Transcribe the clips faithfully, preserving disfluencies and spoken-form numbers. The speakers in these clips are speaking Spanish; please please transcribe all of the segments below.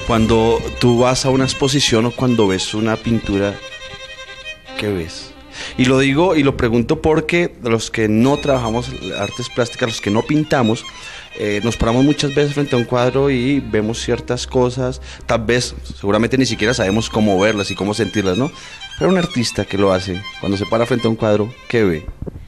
Cuando tú vas a una exposición o cuando ves una pintura, ¿qué ves? Y lo digo y lo pregunto porque los que no trabajamos artes plásticas, los que no pintamos, eh, nos paramos muchas veces frente a un cuadro y vemos ciertas cosas, tal vez, seguramente ni siquiera sabemos cómo verlas y cómo sentirlas, ¿no? Pero un artista que lo hace, cuando se para frente a un cuadro, ¿qué ve?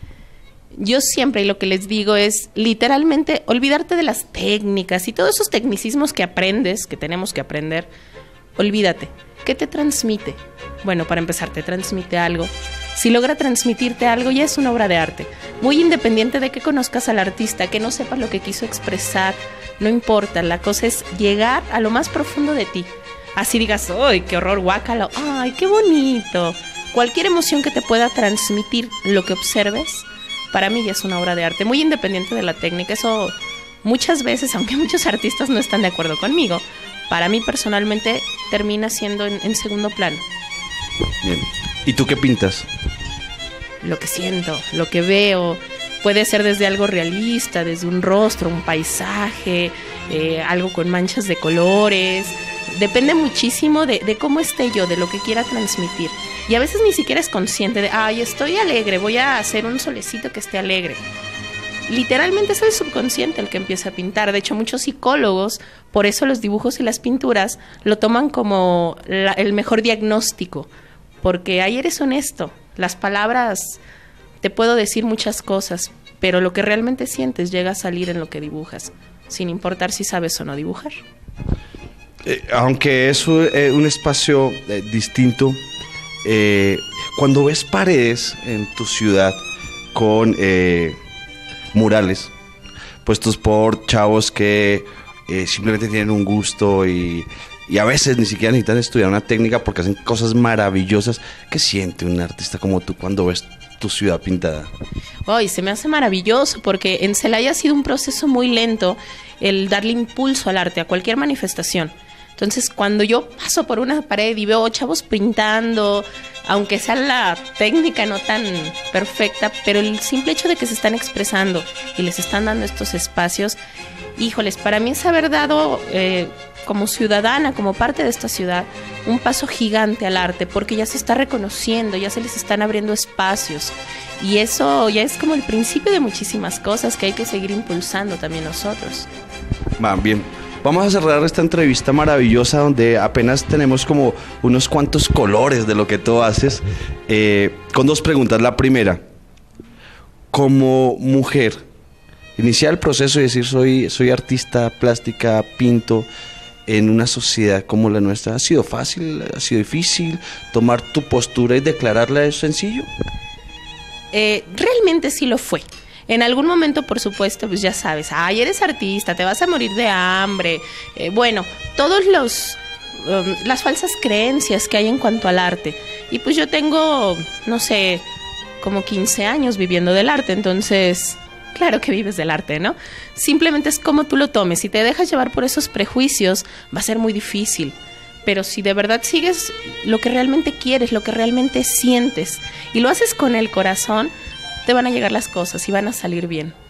Yo siempre, y lo que les digo es, literalmente, olvidarte de las técnicas y todos esos tecnicismos que aprendes, que tenemos que aprender, olvídate. ¿Qué te transmite? Bueno, para empezar, te transmite algo. Si logra transmitirte algo, ya es una obra de arte. Muy independiente de que conozcas al artista, que no sepas lo que quiso expresar, no importa, la cosa es llegar a lo más profundo de ti. Así digas, ¡ay, qué horror, guácalo! ¡Ay, qué bonito! Cualquier emoción que te pueda transmitir lo que observes, para mí ya es una obra de arte, muy independiente de la técnica. Eso muchas veces, aunque muchos artistas no están de acuerdo conmigo, para mí personalmente termina siendo en, en segundo plano. Bien. ¿Y tú qué pintas? Lo que siento, lo que veo. Puede ser desde algo realista, desde un rostro, un paisaje, eh, algo con manchas de colores. Depende muchísimo de, de cómo esté yo, de lo que quiera transmitir. Y a veces ni siquiera es consciente de, ay, estoy alegre, voy a hacer un solecito que esté alegre. Literalmente es el subconsciente el que empieza a pintar. De hecho, muchos psicólogos, por eso los dibujos y las pinturas lo toman como la, el mejor diagnóstico. Porque ahí eres honesto. Las palabras, te puedo decir muchas cosas, pero lo que realmente sientes llega a salir en lo que dibujas, sin importar si sabes o no dibujar. Eh, aunque es un, eh, un espacio eh, distinto, eh, cuando ves paredes en tu ciudad con eh, murales puestos por chavos que eh, simplemente tienen un gusto y, y a veces ni siquiera necesitan estudiar una técnica porque hacen cosas maravillosas, ¿qué siente un artista como tú cuando ves tu ciudad pintada? Ay, se me hace maravilloso porque en Celaya ha sido un proceso muy lento el darle impulso al arte, a cualquier manifestación. Entonces, cuando yo paso por una pared y veo chavos pintando, aunque sea la técnica no tan perfecta, pero el simple hecho de que se están expresando y les están dando estos espacios, híjoles, para mí es haber dado, eh, como ciudadana, como parte de esta ciudad, un paso gigante al arte, porque ya se está reconociendo, ya se les están abriendo espacios. Y eso ya es como el principio de muchísimas cosas que hay que seguir impulsando también nosotros. Va, bien. Vamos a cerrar esta entrevista maravillosa donde apenas tenemos como unos cuantos colores de lo que tú haces, eh, con dos preguntas. La primera, como mujer, iniciar el proceso y decir soy, soy artista plástica, pinto, en una sociedad como la nuestra, ¿ha sido fácil, ha sido difícil tomar tu postura y declararla es sencillo? Eh, realmente sí lo fue. En algún momento, por supuesto, pues ya sabes, ay, eres artista, te vas a morir de hambre. Eh, bueno, todos los um, las falsas creencias que hay en cuanto al arte. Y pues yo tengo, no sé, como quince años viviendo del arte, entonces, claro que vives del arte, ¿no? Simplemente es como tú lo tomes. Si te dejas llevar por esos prejuicios, va a ser muy difícil. Pero si de verdad sigues lo que realmente quieres, lo que realmente sientes, y lo haces con el corazón, te van a llegar las cosas y van a salir bien.